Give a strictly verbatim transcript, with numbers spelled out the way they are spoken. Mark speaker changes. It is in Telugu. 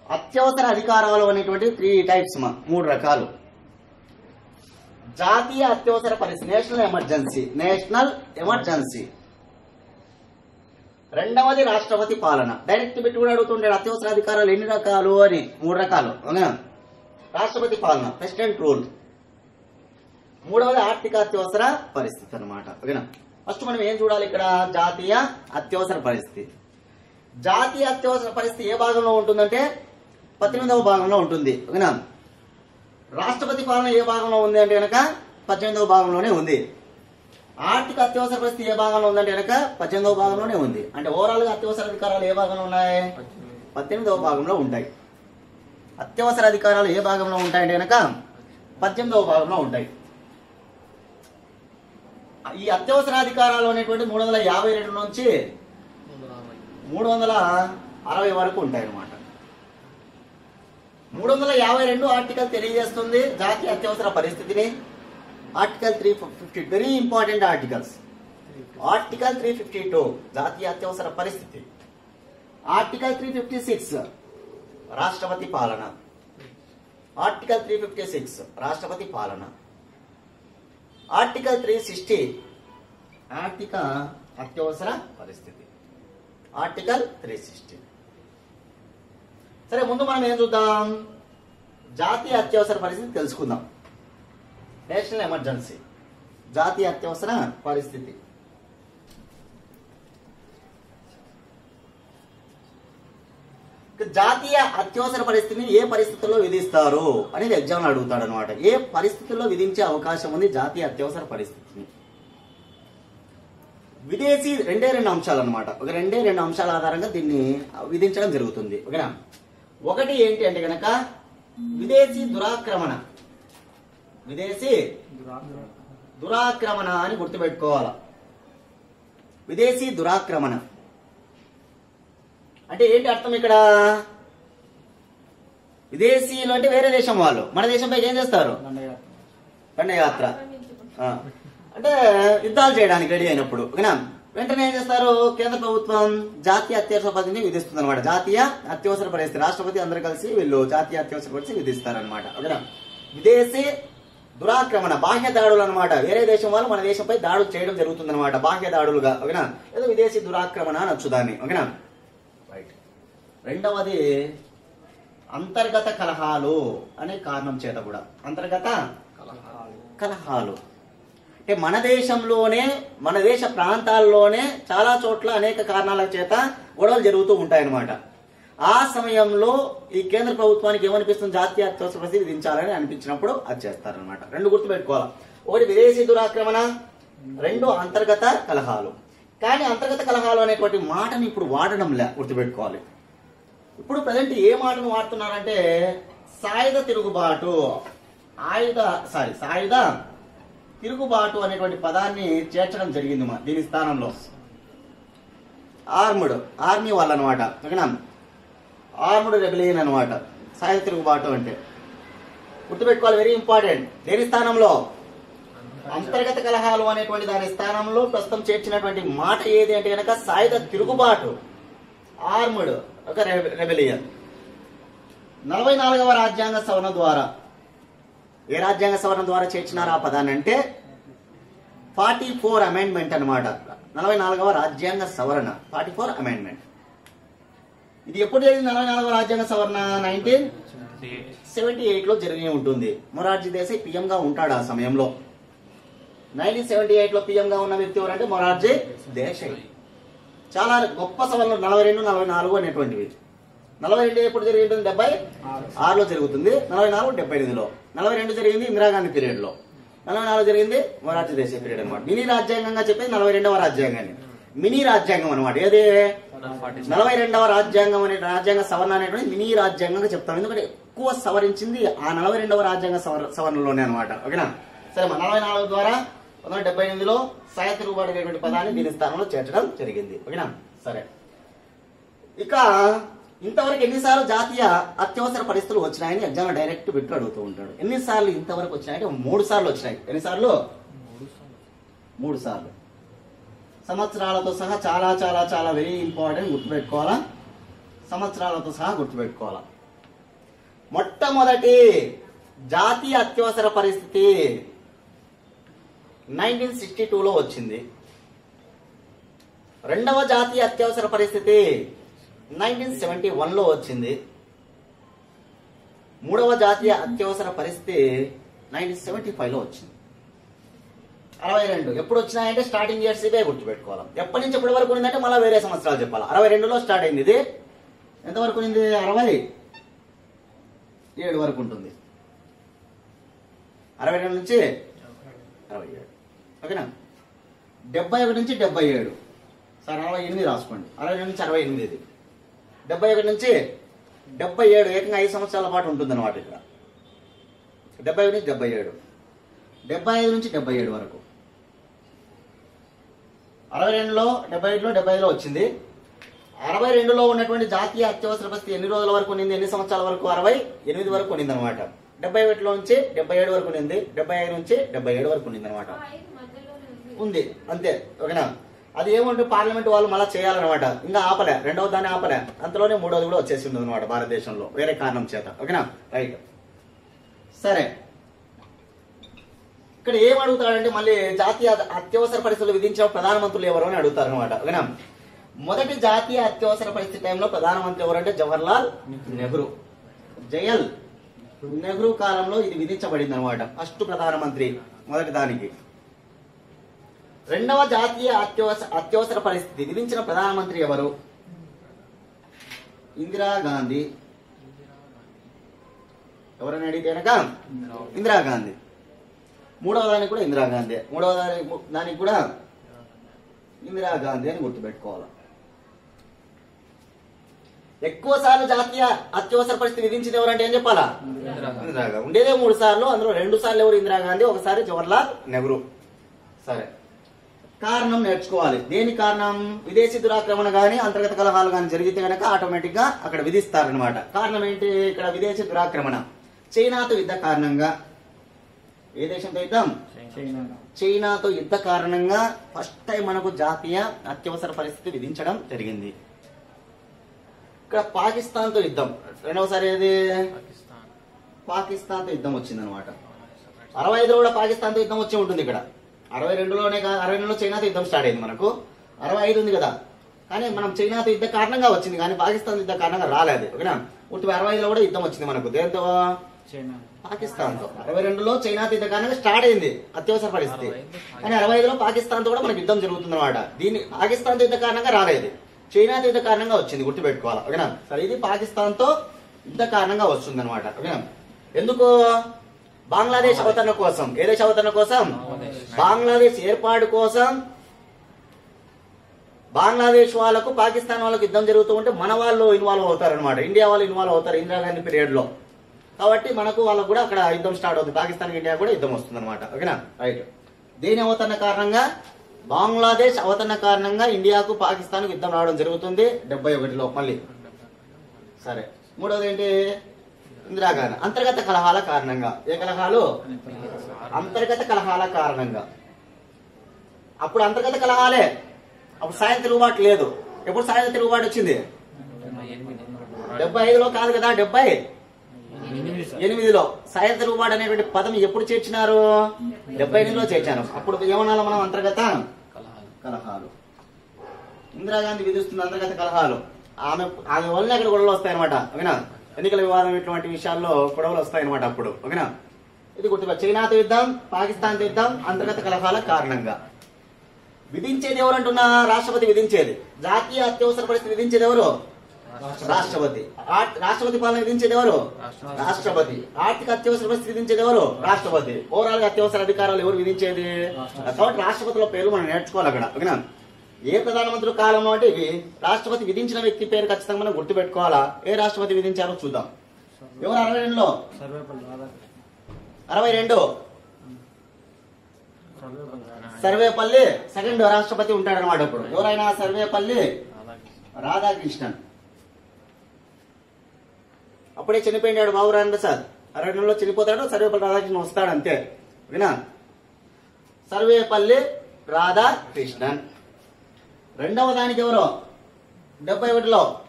Speaker 1: అత్యవసర అధికారాలు అనేటువంటి త్రీ టైప్స్ మా మూడు రకాలు. జాతీయ అత్యవసర పరిస్థితి, నేషనల్ ఎమర్జెన్సీ, నేషనల్ ఎమర్జెన్సీ. రెండవది రాష్ట్రపతి పాలన. డైరెక్ట్ పెట్టి కూడా అడుగుతుంటాడు అత్యవసర అధికారాలు ఎన్ని రకాలు అని. మూడు రకాలు. రాష్ట్రపతి పాలన, ప్రెసిడెంట్ రూల్. మూడవది ఆర్థిక అత్యవసర పరిస్థితి అనమాట. ఓకేనా. ఫస్ట్ మనం ఏం చూడాలి ఇక్కడ, జాతీయ అత్యవసర పరిస్థితి. జాతీయ అత్యవసర పరిస్థితి ఏ భాగంలో ఉంటుందంటే పద్దెనిమిదవ భాగంలో ఉంటుంది. ఓకేనా. రాష్ట్రపతి పాలన ఏ భాగంలో ఉంది అంటే కనుక పద్దెనిమిదవ భాగంలోనే ఉంది. ఆర్థిక అత్యవసర పరిస్థితి ఏ భాగంలో ఉందంటే కనుక పద్దెనిమిదవ భాగంలోనే ఉంది. అంటే ఓవరాల్ గా అత్యవసర అధికారాలు ఏ భాగంలో ఉన్నాయి, పద్దెనిమిదవ భాగంలో ఉంటాయి. అత్యవసర అధికారాలు ఏ భాగంలో ఉంటాయంటే కనుక పద్దెనిమిదవ భాగంలో ఉంటాయి. ఈ అత్యవసర అధికారాలు అనేటువంటి మూడు వందల యాభై రెండు నుంచి మూడు వందల అరవై వరకు ఉంటాయి అన్నమాట. మూడు వందల యాభై రెండు ఆర్టికల్ తెలియజేస్తుంది జాతీయ అత్యవసర పరిస్థితిని. Article three fifty very important articles. Article three fifty two జాతీయ అత్యవసర పరిస్థితి. ఆర్టికల్ త్రీ ఫిఫ్టీ సిక్స్ రాష్ట్రపతి పాలన. ఆర్టికల్ త్రీ ఫిఫ్టీ సిక్స్ రాష్ట్రపతి పాలన. ఆర్టికల్ త్రీ సిక్స్టీ ఆర్థిక అత్యవసర పరిస్థితి. Article three sixty. సరే, ముందు మనం ఏం చూద్దాం, జాతీయ అత్యవసర పరిస్థితి తెలుసుకుందాం. నేషనల్ ఎమర్జెన్సీ, జాతీయ అత్యవసర పరిస్థితి. జాతీయ అత్యవసర పరిస్థితిని ఏ పరిస్థితుల్లో విధిస్తారు అనేది ఎగ్జామ్ అడుగుతాడు అనమాట. ఏ పరిస్థితుల్లో విధించే అవకాశం ఉంది జాతీయ అత్యవసర పరిస్థితిని? విదేశీ రెండే రెండు అంశాలు అనమాట. ఒక రెండే రెండు అంశాల ఆధారంగా దీన్ని విధించడం జరుగుతుంది. ఓకేనా. ఒకటి ఏంటి అంటే కనుక విదేశీ దురాక్రమణ. విదేశీ దురాక్రమణ అని గుర్తుపెట్టుకోవాల. విదేశీ దురాక్రమణ అంటే ఏంటి అర్థం ఇక్కడ? విదేశీయులు అంటే వేరే దేశం వాళ్ళు మన దేశంపై ఏం చేస్తారు? దండయాత్ర. అంటే యుద్ధాలు చేయడానికి రెడీ అయినప్పుడు ఓకేనా, వెంటనే ఏం చేస్తారు? కేంద్ర ప్రభుత్వం జాతీయ అత్యవసర పరిస్థితిని విధిస్తుంది అనమాట. జాతీయ అత్యవసర పరిస్థితి. రాష్ట్రపతి అందరూ కలిసి వీళ్ళు జాతీయ అత్యవసర పరిస్థితి విధిస్తారనమాట. ఓకేనా. విదేశీ దురాక్రమణ, బాహ్య దాడులు అనమాట. వేరే దేశం వాళ్ళు మన దేశంపై దాడులు చేయడం జరుగుతుంది అనమాట, బాహ్య దాడులుగా. ఓకేనా. ఏదో విదేశీ దురాక్రమణ అనొచ్చు దాన్ని. ఓకేనా. రైట్. రెండవది అంతర్గత కలహాలు అనే కారణం చేత కూడా. అంతర్గత కలహాలు అంటే మన దేశంలోనే మన దేశ ప్రాంతాల్లోనే చాలా చోట్ల అనేక కారణాల చేత గొడవలు జరుగుతూ ఉంటాయన్నమాట. ఆ సమయంలో ఈ కేంద్ర ప్రభుత్వానికి ఏమనిపిస్తుంది? జాతీయ అత్యవసర పరిస్థితి విధించాలని అనిపించినప్పుడు అది చేస్తారనమాట. రెండు గుర్తుపెట్టుకోవాలి. ఒకటి విదేశీ దురాక్రమణ, రెండు అంతర్గత కలహాలు. కానీ అంతర్గత కలహాలు అనేటువంటి మాటని ఇప్పుడు వాడడంలే, గుర్తుపెట్టుకోవాలి. ఇప్పుడు ప్రజెంట్ ఏ మాటను వాడుతున్నారంటే సాయుధ తిరుగుబాటు, ఆయుధ సారీ సాయుధ తిరుగుబాటు అనేటువంటి పదాన్ని చేర్చడం జరిగింది మా దీని స్థానంలో. ఆర్ముడ్, ఆర్మీ వాళ్ళు అనమాట. ఓకేనా. ఆర్ముడ్ రెబెలియన్ అనమాట సాయుధ తిరుగుబాటు అంటే. గుర్తుపెట్టుకోవాలి, వెరీ ఇంపార్టెంట్. దేని స్థానంలో? అంతర్గత కలహాలు అనేటువంటి దాని స్థానంలో ప్రస్తుతం చేర్చినటువంటి మాట ఏది అంటే కనుక సాయుధ తిరుగుబాటు, ఆర్ముడ్ ఒక రెబెలియన్. నలభై నాలుగవ రాజ్యాంగ సవరణ ద్వారా, ఏ రాజ్యాంగ సవరణ ద్వారా చేర్చినారు ఆ పదాన్ని అంటే ఫార్టీ ఫోర్ అమెండ్మెంట్ అనమాట. నలభై నాలుగవ రాజ్యాంగ సవరణ, ఫార్టీ ఫోర్ అమెండ్మెంట్. ఇది ఎప్పుడు జరిగింది? నలభై నాలుగవ రాజ్యాంగ సవరణ నైన్టీన్ సెవెంటీ ఎయిట్ లో జరిగి ఉంటుంది. మొరార్జీ దేశాయ్ పిఎం గా ఉంటాడు ఆ సమయంలో. నైన్టీన్ సెవెంటీ ఎయిట్ లో పిఎం గా ఉన్న వ్యక్తి ఎవరంటే మొరార్జీ దేశాయ్. చాలా గొప్ప సవరణలు నలభై రెండు నలభై నాలుగు అనేటువంటివి. నలభై రెండు ఎప్పుడు జరిగి ఉంటుంది? డెబ్బై ఆరులో జరుగుతుంది. నలభై నాలుగు డెబ్బై ఎనిమిదిలో. నలభై రెండు జరిగింది ఇందిరాగాంధీ పీరియడ్ లో. నలభై నాలుగు జరిగింది మొరార్జీ దేశాయ్ పీరియడ్ అనమాట. మినీ రాజ్యాంగంగా చెప్పేది నలభై రెండవ రాజ్యాంగాన్ని, మినీ రాజ్యాంగం అనమాట. ఏది? నలభై రెండవ రాజ్యాంగం అనే రాజ్యాంగ సవరణ అనేటువంటి మినీ రాజ్యాంగంగా చెప్తాం. ఎందుకంటే ఎక్కువ సవరించింది ఆ నలభై రెండవ రాజ్యాంగ సవరణలోనే అనమాట. ఓకేనా. సరే, నలభై నాలుగు ద్వారా పంతొమ్మిది డెబ్బై ఎనిమిదిలో సాయుధ తిరుగుబాటు అనేటువంటి పదాన్ని దీని స్థానంలో చేర్చడం జరిగింది. ఓకేనా. సరే, ఇక ఇంతవరకు ఎన్నిసార్లు జాతీయ అత్యవసర పరిస్థితులు వచ్చినాయని ఎగ్జామ్ డైరెక్ట్ పెట్టి అడుగుతూ ఉంటాడు. ఎన్నిసార్లు ఇంతవరకు వచ్చినాయంటే మూడు సార్లు వచ్చినాయి. ఎన్నిసార్లు? మూడు సార్లు. సంవత్సరాలతో సహా చాలా చాలా చాలా వెరీ ఇంపార్టెంట్, గుర్తుపెట్టుకోవాలా. సంవత్సరాలతో సహా గుర్తుపెట్టుకోవాలా. మొట్టమొదటి జాతీయ అత్యవసర పరిస్థితి నైన్టీన్ సిక్స్టీ టూలో వచ్చింది. రెండవ జాతీయ అత్యవసర పరిస్థితి నైన్టీన్ సెవెంటీ వన్లో వచ్చింది. మూడవ జాతీయ అత్యవసర పరిస్థితి నైన్టీన్ సెవెంటీ ఫైవ్లో వచ్చింది. అరవై రెండు ఎప్పుడు వచ్చినాయంటే స్టార్టింగ్ ఇయర్స్ ఇవే గుర్తుపెట్టుకోవాలి. ఎప్పటి నుంచి ఎప్పటి వరకు ఉందంటే మళ్ళీ వేరే సంవత్సరాలు చెప్పాలి. అరవై రెండులో స్టార్ట్ అయింది. ఇది ఎంతవరకు ఉంది? అరవై ఏడు వరకు ఉంటుంది. అరవై రెండు నుంచి అరవై ఏడు ఓకేనా. డెబ్బై ఒకటి నుంచి డెబ్బై ఏడు సార్ అరవై ఎనిమిది రాసుకోండి. అరవై రెండు నుంచి అరవై ఎనిమిది. డెబ్బై ఒకటి నుంచి డెబ్బై ఏడు ఏకంగా ఐదు సంవత్సరాల పాటు ఉంటుంది అన్నమాట. ఇక్కడ డెబ్బై ఒకటి నుంచి డెబ్బై ఏడు, డెబ్బై ఐదు నుంచి డెబ్బై ఏడు వరకు. అరవై రెండులో డెబ్బై ఐదులో డెబ్బై ఐదులో వచ్చింది. అరవై రెండులో ఉన్నటువంటి జాతీయ అత్యవసర పరిస్థితి ఎన్ని రోజుల వరకు ఉండింది? ఎన్ని సంవత్సరాల వరకు? అరవై ఎనిమిది వరకు ఉండింది అనమాట. డెబ్బై ఒకటిలో నుంచి డెబ్బై ఏడు వరకు ఉండింది. డెబ్బై ఐదు నుంచి డెబ్బై ఏడు వరకు ఉండింది అనమాట. ఉంది అంతే ఓకేనా. అది ఏమంటే పార్లమెంట్ వాళ్ళు మళ్ళీ చేయాలన్నమాట. ఇంకా ఆపలే, రెండవ దాన్ని ఆపలే, అంతలోనే మూడవది కూడా వచ్చేసి ఉంది అనమాట భారతదేశంలో వేరే కారణం చేత. ఓకేనా రైట్. సరే ఇక్కడ ఏం అడుగుతాడంటే మళ్ళీ జాతీయ అత్యవసర పరిస్థితులు విధించిన ప్రధానమంత్రులు ఎవరు అని అడుగుతారు అనమాట. ఓకేనా. మొదటి జాతీయ అత్యవసర పరిస్థితి టైంలో ప్రధానమంత్రి ఎవరంటే జవహర్లాల్ నెహ్రూ. జయల్ నెహ్రూ కాలంలో ఇది విధించబడింది అనమాట. ఫస్ట్ ప్రధానమంత్రి మొదటి దానికి. రెండవ జాతీయ అత్యవసర అత్యవసర పరిస్థితి విధించిన ప్రధానమంత్రి ఎవరు? ఇందిరాగాంధీ. ఎవరైనా అడిగితే కనుక ఇందిరాగాంధీ. మూడవ దానికి కూడా ఇందిరాగాంధీ. మూడవ దానికి దానికి కూడా ఇందిరాగాంధీ అని గుర్తుపెట్టుకోవాలి. ఎక్కువ సార్లు జాతీయ అత్యవసర పరిస్థితి విధించింది ఎవరంటే ఏం చెప్పాలా? ఇందిరాగాంధీ. ఉండేదే మూడు సార్లు, అందులో రెండు సార్లు ఎవరు? ఇందిరాగాంధీ, ఒకసారి జవహర్లాల్ నెహ్రూ. సరే కారణం నేర్చుకోవాలి. దేని కారణం? విదేశీ దురాక్రమణ గాని అంతర్గత కలహాలు గాని జరిగితే కనుక ఆటోమేటిక్ గా అక్కడ విధిస్తారనమాట. కారణం ఏంటి? ఇక్కడ విదేశీ దురాక్రమణ చైనాతో యుద్ధ కారణంగా. ఏ దేశంతో యుద్ధం? చైనాతో యుద్ధ కారణంగా ఫస్ట్ టైం మనకు జాతీయ అత్యవసర పరిస్థితి విధించడం జరిగింది. ఇక్కడ పాకిస్తాన్ తో యుద్ధం రెండవసారి. ఏది? పాకిస్తాన్ తో యుద్ధం వచ్చింది అనమాట. అరవై ఐదులో కూడా పాకిస్తాన్ తో యుద్ధం వచ్చి ఉంటుంది. ఇక్కడ అరవై రెండులోనే అరవై రెండులో చైనాతో యుద్ధం స్టార్ట్ అయింది మనకు. అరవై ఐదు ఉంది కదా, కానీ మనం చైనాతో యుద్ధ కారణంగా వచ్చింది, కానీ పాకిస్తాన్ యుద్ధ కారణంగా రాలేదు. ఓకేనా. ఉట్టి అరవై ఐదులో కూడా యుద్ధం వచ్చింది మనకు. దేంతో? పాకిస్తాన్ తో. అరవై రెండులో చైనాతో యుద్ధ కారణంగా స్టార్ట్ అయింది అత్యవసర పరిస్థితి, కానీ అరవై ఐదులో పాకిస్తాన్ తో కూడా మనకు యుద్ధం జరుగుతుంది అనమాట. దీన్ని పాకిస్తాన్ తో యుద్ధ కారణంగా రాలేదు, చైనాతో యుద్ధ కారణంగా వచ్చింది, గుర్తుపెట్టుకోవాలి. ఓకేనా. సరే ఇది పాకిస్తాన్ తో యుద్ధ కారణంగా వస్తుంది అనమాట. ఓకేనా. ఎందుకు? బంగ్లాదేశ్ అవతరణ కోసం. ఏ దేశ అవతరణ కోసం? బంగ్లాదేశ్ ఏర్పాటు కోసం. బంగ్లాదేశ్ వాళ్ళకు పాకిస్తాన్ వాళ్ళకు యుద్ధం జరుగుతూ ఉంటే మన వాళ్ళు ఇన్వాల్వ్ అవుతారు అనమాట. ఇండియా వాళ్ళు ఇన్వాల్వ్ అవుతారు ఇందిరాగాంధీ పీరియడ్ లో. కాబట్టి మనకు వాళ్ళకు కూడా అక్కడ యుద్ధం స్టార్ట్ అవుతుంది. పాకిస్తాన్ ఇండియా కూడా యుద్ధం వస్తుంది అనమాట. ఓకేనా రైట్. దేని అవతరణ కారణంగా? బంగ్లాదేశ్ అవతరణ కారణంగా ఇండియాకు పాకిస్తాన్ యుద్ధం రావడం జరుగుతుంది డెబ్బై ఒకటిలో మళ్ళీ. సరే మూడవది ఏంటి? ఇందిరాగాంధీ అంతర్గత కలహాల కారణంగా. ఏ కలహాలు? అంతర్గత కలహాల కారణంగా. అప్పుడు అంతర్గత కలహాలే, అప్పుడు సాయుధ తిరుగుబాటు లేదు. ఎప్పుడు సాయుధ తిరుగుబాటు వచ్చింది? డెబ్బై ఐదులో కాదు కదా, డెబ్బై ఎనిమిదిలో. సాయుధ తిరుగుబాటు అనేటువంటి పదం ఎప్పుడు చేర్చినారు? డెబ్బై ఎనిమిదిలో చేర్చాను. అప్పుడు ఏమన్నా మనం? అంతర్గత కలహాలు. ఇందిరాగాంధీ విధిస్తున్న అంతర్గత కలహాలు. ఆమె ఆమె వల్ల అక్కడ గొడవలు వస్తాయన్నమాట. ఓకేనా. ఎన్నికల వివాదం ఇటువంటి విషయాల్లో గొడవలు వస్తాయన్నమాట అప్పుడు. ఓకేనా. ఇది గుర్తుపే. చైనాతో యుద్ధం, పాకిస్తాన్ తో యుద్ధం అంతర్గత కలహాల కారణంగా. విధించేది ఎవరు అంటున్నా? రాష్ట్రపతి విధించేది. జాతీయ అత్యవసర పరిస్థితి విధించేది ఎవరు? రాష్ట్రపతి. రాష్ట్రపతి పాలన విధించేది ఎవరు? రాష్ట్రపతి. ఆర్థిక అత్యవసర పరిస్థితి విధించేది ఎవరు? రాష్ట్రపతి. ఓవరాల్ గా అత్యవసర అధికారాలు ఎవరు విధించేది? కాబట్టి రాష్ట్రపతుల పేర్లు మనం నేర్చుకోవాలి అక్కడ. ఓకేనా. ఏ ప్రధానమంత్రి కాలంలో అంటే ఇవి రాష్ట్రపతి విధించిన వ్యక్తి పేరు ఖచ్చితంగా మనం గుర్తుపెట్టుకోవాలా. ఏ రాష్ట్రపతి విధించారో చూద్దాం. ఎవరు? అరవై రెండులో అరవై రెండు సర్వేపల్లి సెకండ్ రాష్ట్రపతి ఉంటాడనమాట. ఇప్పుడు ఎవరైనా? సర్వేపల్లి రాధాకృష్ణన్. అప్పుడే చనిపోయినాడు బాబు రాజేంద్ర ప్రసాద్. అరవై రెండులో చనిపోతాడు, సర్వేపల్లి రాధాకృష్ణన్ వస్తాడు అంతే. వినా. సర్వేపల్లి రాధాకృష్ణన్. రెండవ దానికి ఎవరు? డెబ్బై ఒకటిలో